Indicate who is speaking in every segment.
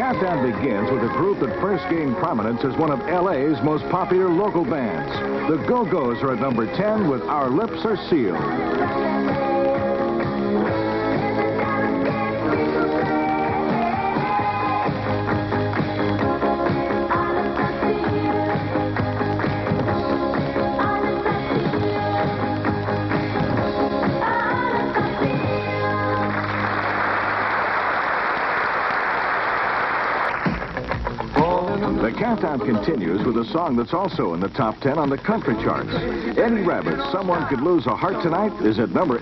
Speaker 1: countdown begins with a group that first gained prominence as one of L.A.'s most popular local bands. The Go-Go's are at number 10 with Our Lips Are Sealed. The countdown continues with a song that's also in the top 10 on the country charts. Eddie Rabbitt's Someone Could Lose a Heart Tonight is at number 8.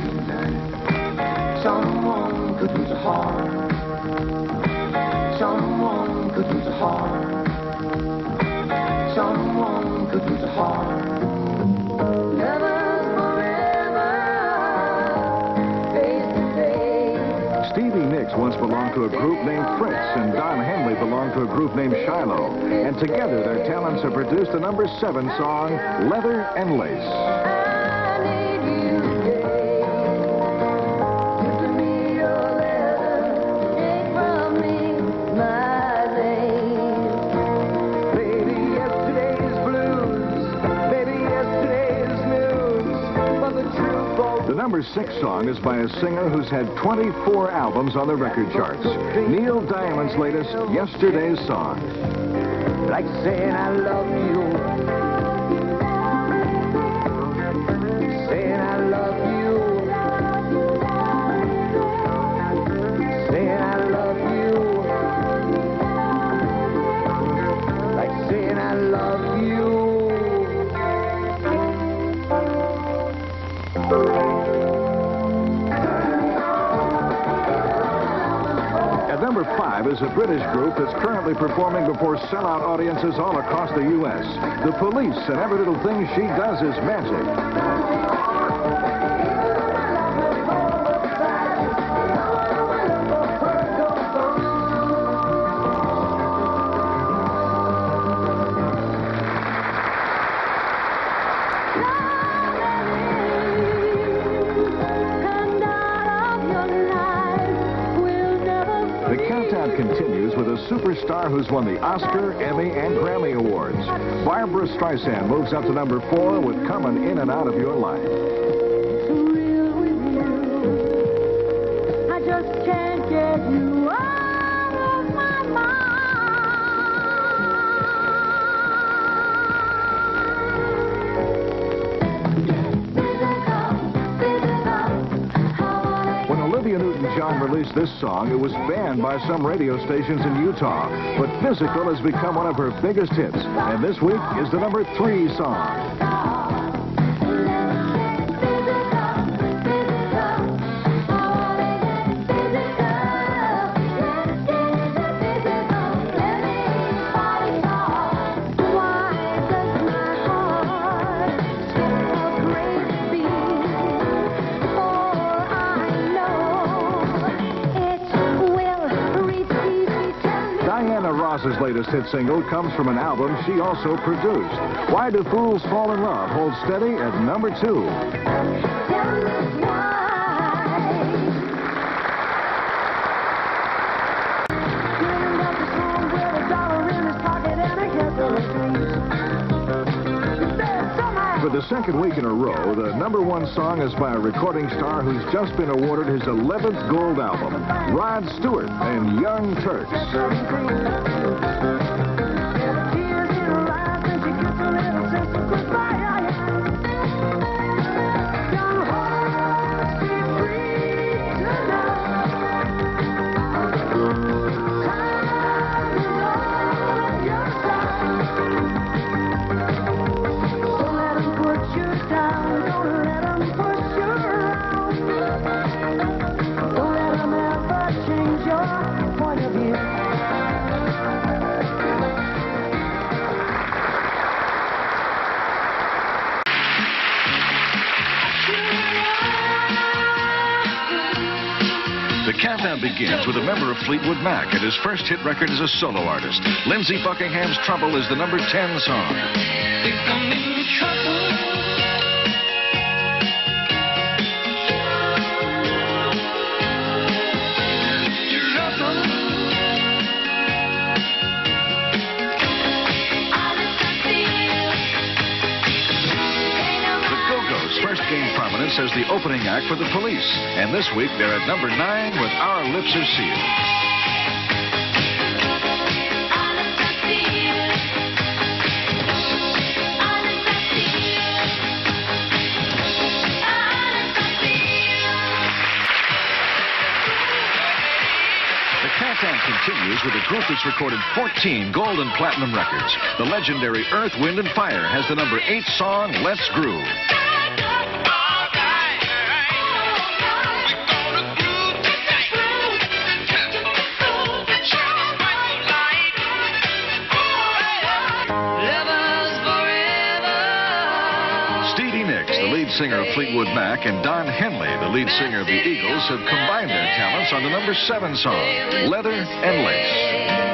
Speaker 2: Someone could lose a heart. Someone could lose a heart. Someone could lose a heart. Lovers forever, face to face.
Speaker 1: Stevie Nicks once belonged to a group named Fritz, and Don Henley belonged to a group named Shiloh. And together, their talents have produced the number 7 song, Leather and Lace. The number 6 song is by a singer who's had 24 albums on the record charts. Neil Diamond's latest, Yesterday's Song.
Speaker 2: Like saying I love you. Saying I love you. Saying I love you. Like saying I love you.
Speaker 1: At number 5 is a British group that's currently performing before sellout audiences all across the U.S. The Police, and every little thing she does is magic. The countdown continues with a superstar who's won the Oscar, Emmy, and Grammy Awards. Barbra Streisand moves up to number 4 with Coming In and Out of Your Life.
Speaker 3: Real with you. I just can't get you out of my mind.
Speaker 1: When Olivia Newton-John released this song, it was banned by some radio stations in Utah. But Physical has become one of her biggest hits. And this week is the number 3 song. Diana Ross's latest hit single comes from an album she also produced. Why Do Fools Fall in Love holds steady at number 2. For the second week in a row, the number 1 song is by a recording star who's just been awarded his 11th gold album, Rod Stewart and Young Turks. The countdown begins with a member of Fleetwood Mac and his first hit record as a solo artist. Lindsey Buckingham's Trouble is the number 10 song.
Speaker 2: Think I'm in trouble.
Speaker 1: gained prominence as the opening act for the Police. And this week, they're at number 9 with Our Lips Are Sealed. The countdown continues with a group that's recorded 14 gold and platinum records. The legendary Earth, Wind, and Fire has the number 8 song, Let's Groove. Stevie Nicks, the lead singer of Fleetwood Mac, and Don Henley, the lead singer of the Eagles, have combined their talents on the number 7 song, Leather and Lace.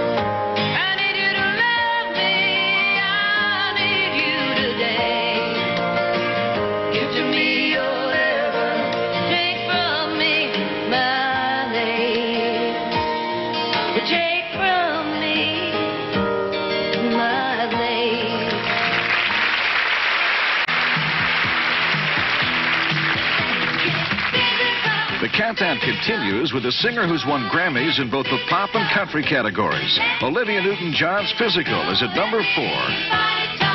Speaker 1: The countdown continues with a singer who's won Grammys in both the pop and country categories. Olivia Newton-John's Physical is at number 4.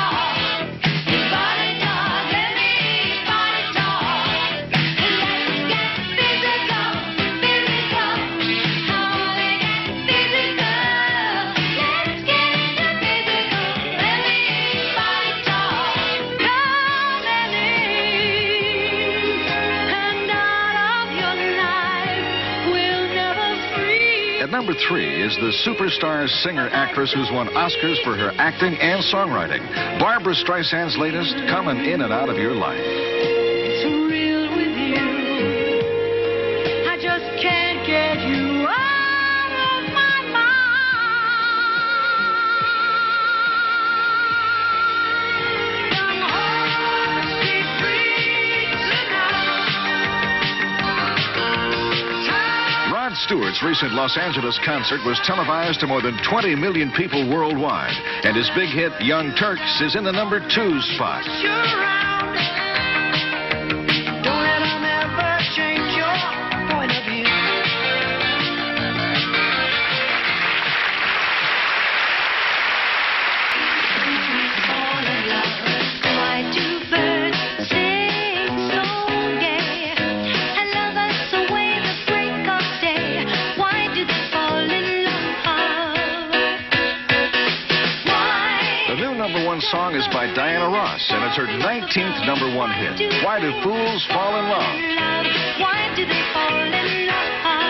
Speaker 1: At number 3 is the superstar singer-actress who's won Oscars for her acting and songwriting. Barbra Streisand's latest, Coming In and Out of Your Life.
Speaker 3: It's real with you. I just can't get you out of my mind. I'm hard to be free tonight.
Speaker 1: Rod Stewart's recent Los Angeles concert was televised to more than 20 million people worldwide, and his big hit, Young Turks, is in the number 2 spot.
Speaker 3: You're around. Don't let them ever change your point of view. Fall in love. Why do birds sing so gay? And lovers away the break of day. Why do they fall in love? Why?
Speaker 1: The new number 1 song is by Diana Ross, and it's her 19th number 1 hit. Why Do Fools Fall in Love?
Speaker 3: Why do they fall in love?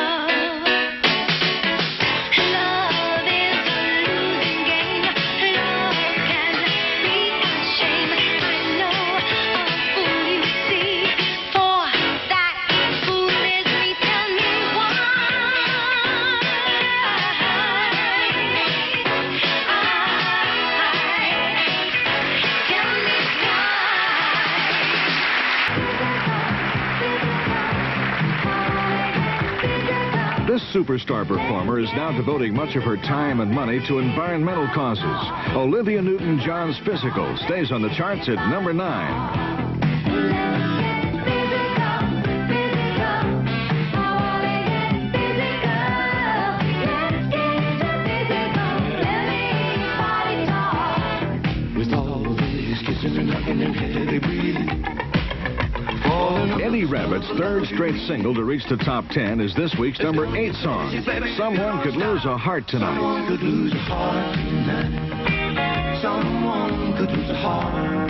Speaker 3: Love is a losing game. Love can be a shame. I know a fool you see. For that fool is me. Tell me why. Tell me why.
Speaker 1: This superstar performer is now devoting much of her time and money to environmental causes. Olivia Newton-John's Physical stays on the charts at number 9.
Speaker 2: With all this kissing and hugging and heavy breathing.
Speaker 1: Eddie Rabbitt's third straight single to reach the top 10 is this week's number 8 song, Someone Could Lose a Heart Tonight.
Speaker 2: Someone could lose a heart tonight. Someone could lose a heart.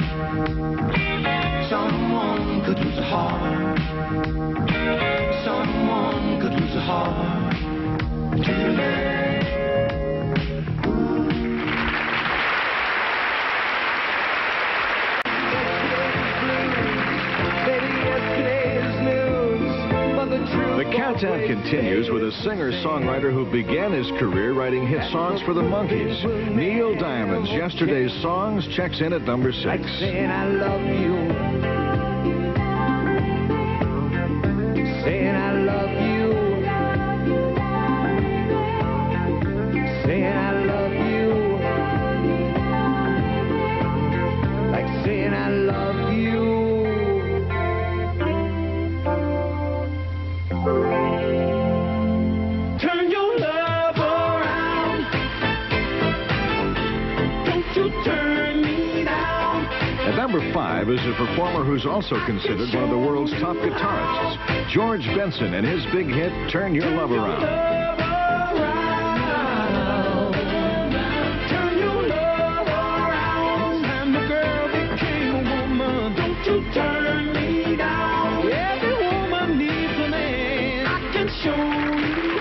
Speaker 2: Someone could lose a heart. Someone could lose a heart tonight.
Speaker 1: The countdown continues with a singer-songwriter who began his career writing hit songs for the Monkees. Neil Diamond's Yesterday's Songs checks in at number 6.
Speaker 2: Like saying I love you. Saying I love you. Saying I love you. Like saying I love you.
Speaker 1: 5 is a performer who's also considered one of the world's top guitarists, George Benson, and his big hit, Turn Your Love Around.
Speaker 2: Turn me down. Every woman needs a man. I can show you.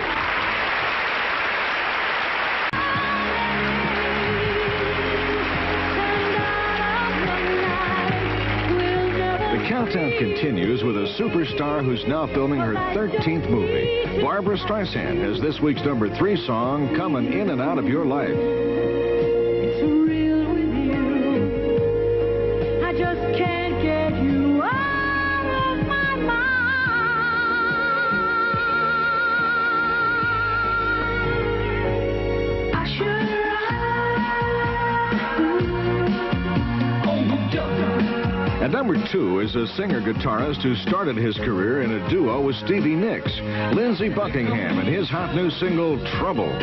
Speaker 1: The countdown continues with a superstar who's now filming her 13th movie. Barbra Streisand has this week's #3 song, Coming In and Out of Your Life.
Speaker 3: It's real with you. I just can't get you out of my mind. I should
Speaker 1: At #2 is a singer-guitarist who started his career in a duo with Stevie Nicks, Lindsey Buckingham, and his hot new single, Trouble.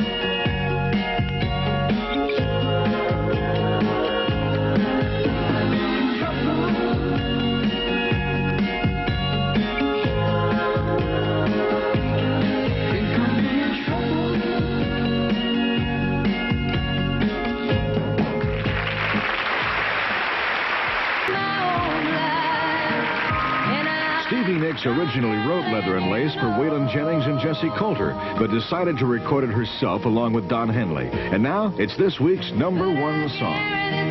Speaker 1: Stevie Nicks originally wrote Leather and Lace for Waylon Jennings and Jessie Coulter, but decided to record it herself along with Don Henley. And now, it's this week's #1 song.